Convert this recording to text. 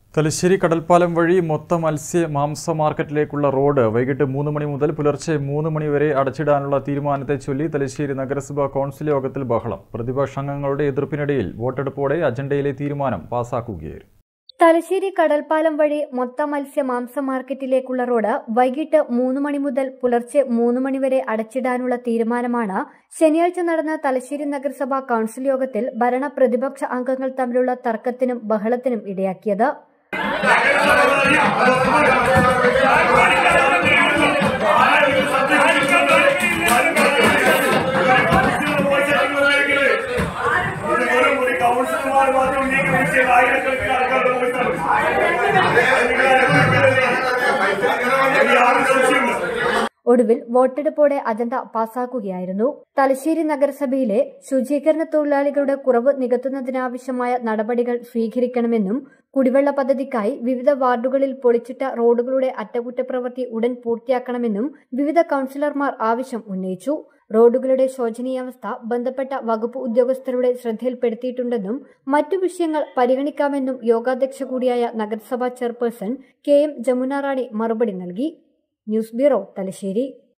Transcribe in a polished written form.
തലശ്ശേരി കടൽപ്പാലം വഴി മൊത്ത മത്സ്യ മാംസ മാർക്കറ്റിലേക്കുള്ള റോഡ് വൈകിട്ട് 3 മണി മുതൽ പുലർച്ചെ 3 മണി വരെ അടച്ചിടാനുള്ള തീരുമാനത്തെ ചൊല്ലി തലശ്ശേരി നഗരസഭാ കൗൺസിൽ യോഗത്തിൽ ബഹളം. പ്രതിപക്ഷാംഗങ്ങളുടെ എതിർപ്പിനിടയിൽ വോട്ടെടുപ്പോടെ അജണ്ടയിലെ തീരുമാനം പാസാക്കുകയായിരുന്നു. തലശ്ശേരി കടൽപ്പാലം വഴി മൊത്ത മത്സ്യ മാംസ മാർക്കറ്റിലേക്കുള്ള റോഡ് വൈകിട്ട് 3 മണി മുതൽ പുലർച്ചെ 3 മണി വരെ അടച്ചിടാനുള്ള തീരുമാനമാണ് ശനിയാഴ്ച നടന്ന തലശ്ശേരി നഗരസഭാ കൗൺസിൽ യോഗത്തിൽ ഭരണ പ്രതിപക്ഷ അംഗങ്ങൾ തമ്മിലുള്ള തർക്കത്തിനും ബഹളത്തിനും ഇടയാക്കിയത്. ഒടുവിൽ വോട്ടെടുപ്പോടെ അജണ്ട പാസാക്കുകയായിരുന്നു. തലശ്ശേരി നഗരസഭയിലെ ശുചീകരണ തൊഴിലാളികളുടെ കുറവ് നികത്തുന്നതിനാവശ്യമായ നടപടികൾ സ്വീകരിക്കണമെന്നും കുടിവെള്ള പദ്ധതിക്കായി വിവിധ വാർഡുകളിൽ പൊളിച്ചിട്ട റോഡുകളുടെ അറ്റകുറ്റപ്രവൃത്തി ഉടൻ പൂർത്തിയാക്കണമെന്നും വിവിധ കൌൺസിലർമാർ ആവശ്യം ഉന്നയിച്ചു. റോഡുകളുടെ ശോചനീയാവസ്ഥ ബന്ധപ്പെട്ട വകുപ്പ് ഉദ്യോഗസ്ഥരുടെ ശ്രദ്ധയിൽപ്പെടുത്തിയിട്ടുണ്ടെന്നും മറ്റു വിഷയങ്ങൾ പരിഗണിക്കാമെന്നും യോഗാധ്യക്ഷ കൂടിയായ നഗരസഭാ ചെയർപേഴ്സൺ KM ജമുന റാണി മറുപടി നൽകി. News bureau, Thalassery.